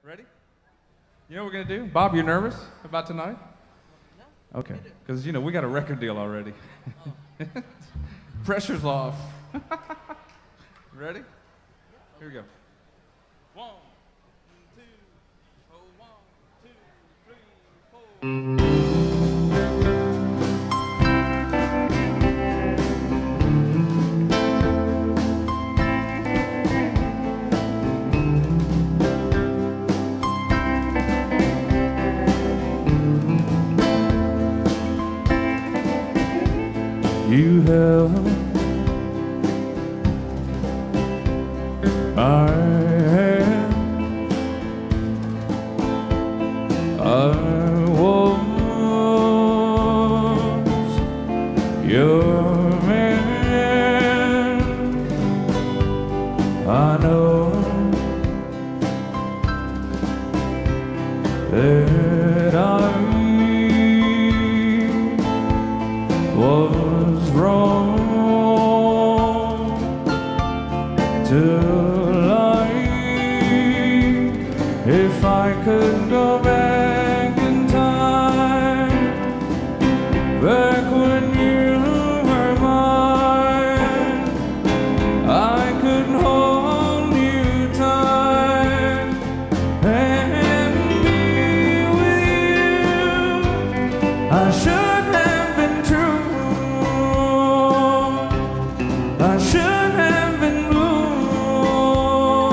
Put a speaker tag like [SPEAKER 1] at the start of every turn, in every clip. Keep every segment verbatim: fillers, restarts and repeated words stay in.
[SPEAKER 1] Ready? You know what we're gonna do? Bob, you nervous about tonight? No. Okay, because you know we got a record deal already. Oh. Pressure's off. Ready? Here we go. One, two, oh, one, two, three, four. You have I have I was your man. I know that I was wrong to lie. If I could go back in time, back when you were mine, I could hold you tight and be with you. I should have been true. I should have been blue.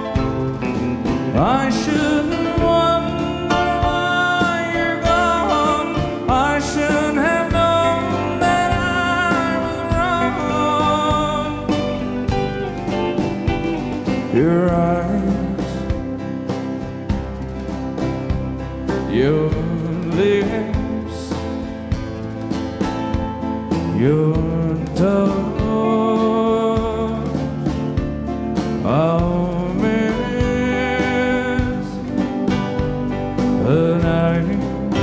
[SPEAKER 1] I shouldn't wonder why you're gone. I should have known that I was wrong. Your eyes, your lips, your touch. I'll miss the night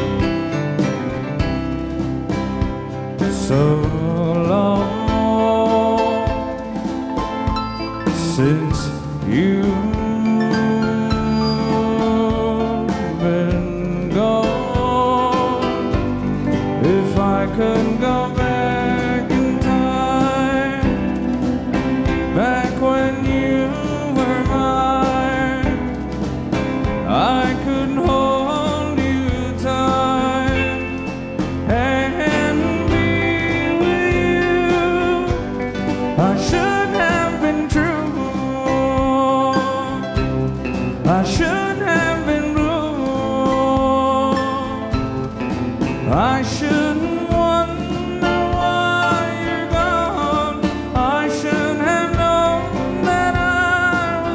[SPEAKER 1] so long since you've been gone. If I could go back in time, back when you were mine, I could hold you tight and be with you. I should have been true. I should have been blue. I shouldn't wonder why you're gone. I should have known that I was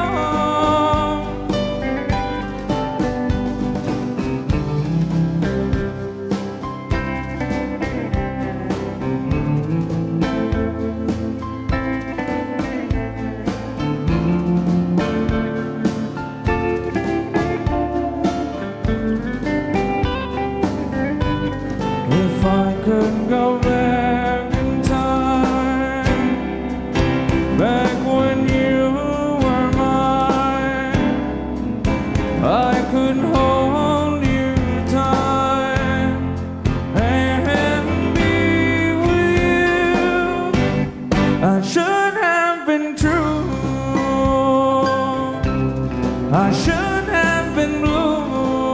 [SPEAKER 1] if I could go back in time, back when you were mine, I could hold you tight and be with you. I should have been true. I should have been blue.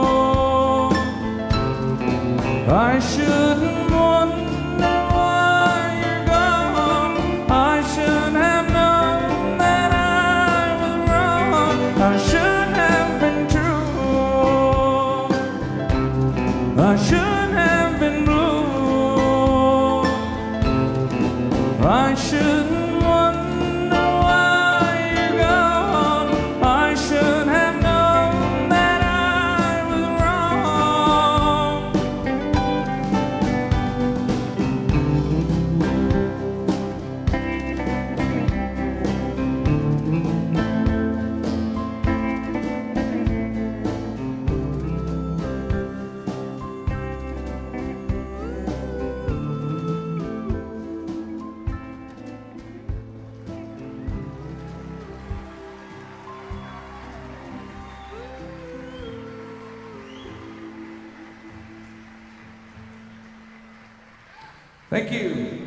[SPEAKER 1] I shouldn't wonder why you're gone. I should have known that I was wrong. I should have been true. I should have been blue. I shouldn't wonder why you're gone. I should have known that I was wrong. Thank you.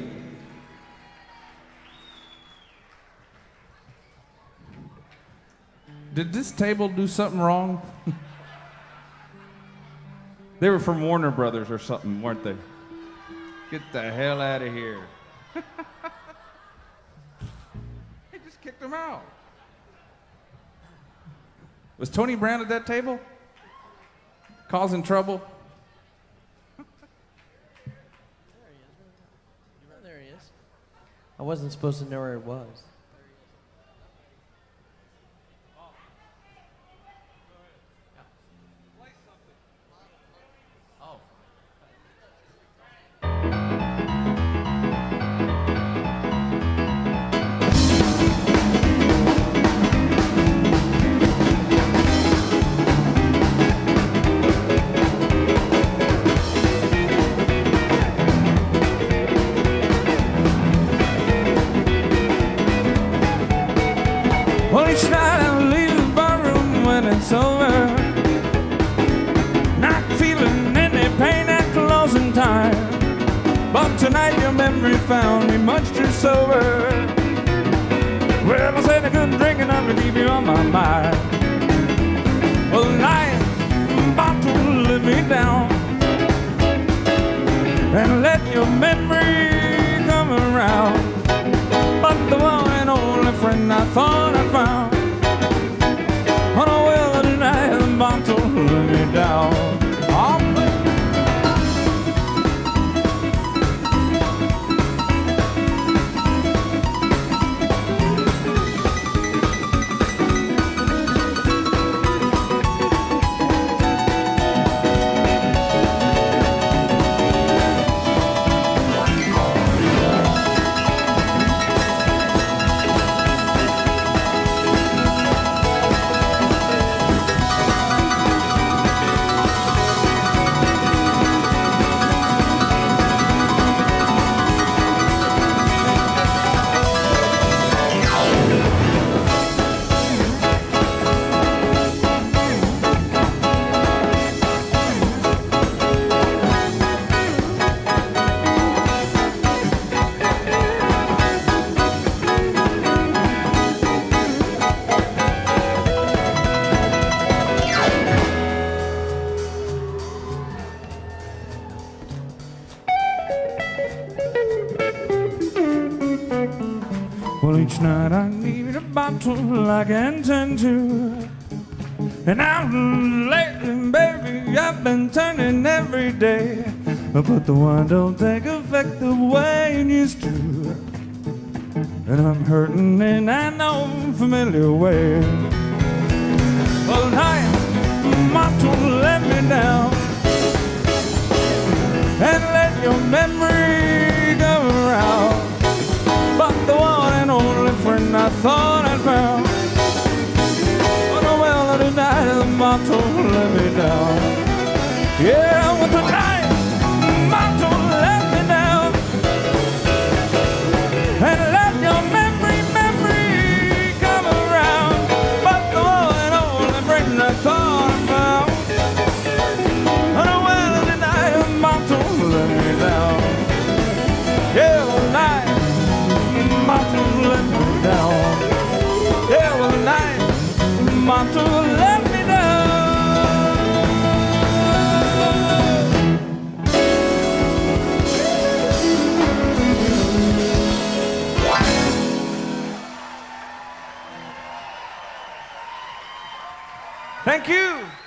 [SPEAKER 1] Did this table do something wrong? They were from Warner Brothers or something, weren't they? Get the hell out of here. They just kicked them out. Was Tony Brown at that table? Causing trouble?
[SPEAKER 2] There he is. I wasn't supposed to know where it was.
[SPEAKER 1] Well, each night I leave the barroom when it's over, not feeling any pain at closing time. But tonight your memory found me much too sober. Well, I said I couldn't drink enough to keep you on my mind. Well, the night bottle let me down and let your memory come around. But the one and only friend I thought I found, on a well of the night, the bottle let me down. Oh, well, each night I need a bottle I can turn to, and I'm lately, baby, I've been turning every day, but the wine don't take effect the way it used to, and I'm hurting in an old familiar way. Well, night, bottle let me down and let your memory go around. But the one and only friend I thought I'd found, on a well of the night, the bottle let me down. Yeah, well, tonight, the bottle let me down and let your memory, memory come around. But the one and only friend I thought I found, on a well of the night, the bottle let me down. Yeah, well, night, bottle let me down. Yeah, well, the night, bottle let me down. Thank you.